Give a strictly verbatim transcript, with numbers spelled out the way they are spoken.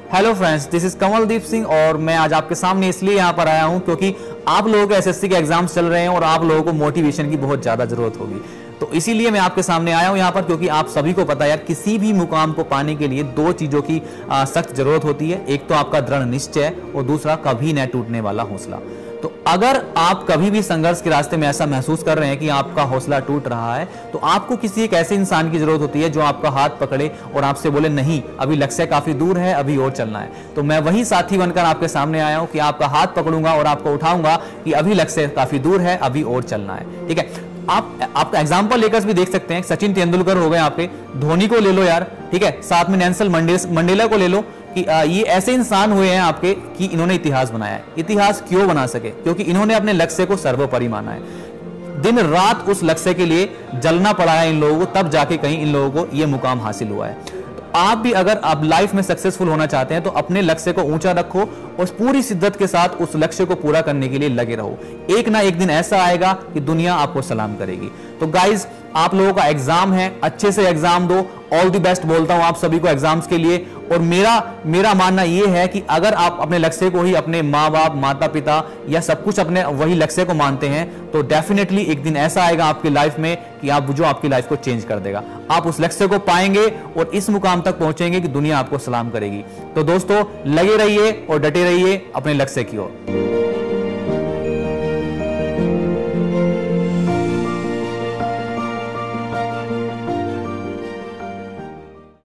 Hello friends, this is Kamaldeep Singh और मैं आज आपके सामने इसलिए यहाँ पर आया हूँ क्योंकि आप लोगों के एसएससी के एग्जाम्स चल रहे हैं और आप लोगों को मोटिवेशन की बहुत ज़्यादा ज़रूरत होगी। तो इसीलिए मैं आपके सामने आया हूँ यहाँ पर, क्योंकि आप सभी को पता है यार, किसी भी मुकाम को पाने के लिए दो चीज़ों की सख्त ज़रूरत होती है। एक तो आपका दृढ़ निश्चय और दूसरा कभी न टूटने वाला हौसला। तो अगर आप कभी भी संघर्ष के रास्ते में ऐसा महसूस कर रहे हैं कि आपका हौसला टूट रहा है, तो आपको किसी एक ऐसे इंसान की जरूरत होती है जो आपका हाथ पकड़े और आपसे बोले नहीं, अभी लक्ष्य काफी दूर है, अभी और चलना है। तो मैं वही साथी बनकर आपके सामने आया हूं कि आपका हाथ पकड़ूंगा और आपको उठाऊंगा कि अभी लक्ष्य काफी दूर है, अभी और चलना है। ठीक है, आप आपका एग्जाम्पल लेकर भी देख सकते हैं। सचिन तेंदुलकर हो गए आपके, धोनी को ले लो यार, ठीक है, साथ में नेल्सन मंडेला को ले लो कि ये ऐसे इंसान हुए हैं आपके कि इन्होंने इतिहास बनाया है। इतिहास क्यों बना सके? क्योंकि इन्होंने अपने लक्ष्य को सर्वोपरि माना है। दिन रात उस लक्ष्य के लिए जलना पड़ा है इन लोगों को, तब जाके कहीं इन लोगों को ये मुकाम हासिल हुआ है। तो आप भी अगर आप लाइफ में सक्सेसफुल होना चाहते हैं तो अपने लक्ष्य को ऊंचा रखो और पूरी शिद्दत के साथ उस लक्ष्य को पूरा करने के लिए लगे रहो। एक ना एक दिन ऐसा आएगा कि दुनिया आपको सलाम करेगी। तो गाइज, आप लोगों का एग्जाम है, अच्छे से एग्जाम दो। ऑल द बेस्ट बोलता हूं आप सभी को एग्जाम्स के लिए। और मेरा मेरा मानना यह है कि अगर आप अपने लक्ष्य को ही अपने माँ बाप, माता पिता या सब कुछ अपने वही लक्ष्य को मानते हैं, तो डेफिनेटली एक दिन ऐसा आएगा आपकी लाइफ में कि आप जो आपकी लाइफ को चेंज कर देगा। आप उस लक्ष्य को पाएंगे और इस मुकाम तक पहुंचेंगे कि दुनिया आपको सलाम करेगी। तो दोस्तों, लगे रहिए और डटे रहिए अपने लक्ष्य की ओर।